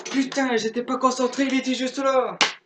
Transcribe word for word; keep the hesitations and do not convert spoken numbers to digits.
Putain, j'étais pas concentré, il était juste là.